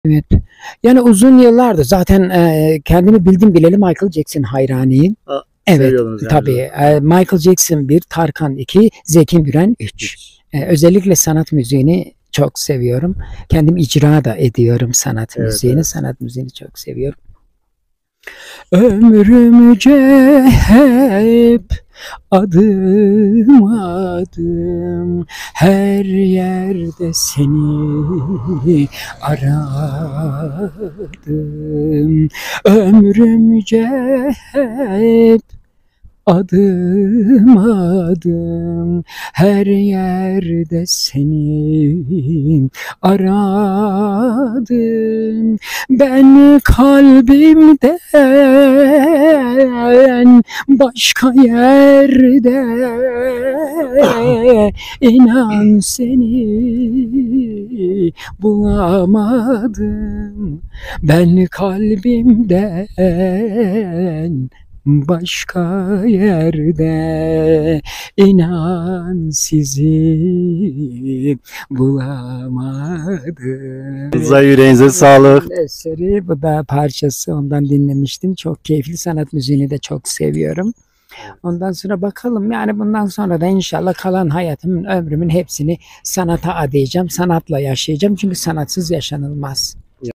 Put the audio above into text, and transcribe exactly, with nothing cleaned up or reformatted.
Evet. Yani uzun yıllardır zaten, eee, kendimi bildim bileli Michael Jackson hayranıyım. A Evet, seviyordunuz yani tabii. Eee, Michael Jackson bir, Tarkan iki, Zeki Müren üç. üç. Eee, özellikle sanat müziğini çok seviyorum. Kendim icra da ediyorum sanat Evet, müziğini. evet. Sanat müziğini çok seviyorum. Ömrümce hep adım adım her yerde seni aradım. Ömrümce hep adım adım her yerde seni aradım. Ben kalbimden başka yerde inan seni bulamadım. Ben kalbimden başka yerde inan sizi bulamadım. Ağzınıza, yüreğinize sağlık. Eseri, bu da parçası, ondan dinlemiştim. Çok keyifli, sanat müziğini de çok seviyorum. Ondan sonra bakalım, yani bundan sonra da inşallah kalan hayatımın, ömrümün hepsini sanata adayacağım. Sanatla yaşayacağım çünkü sanatsız yaşanılmaz.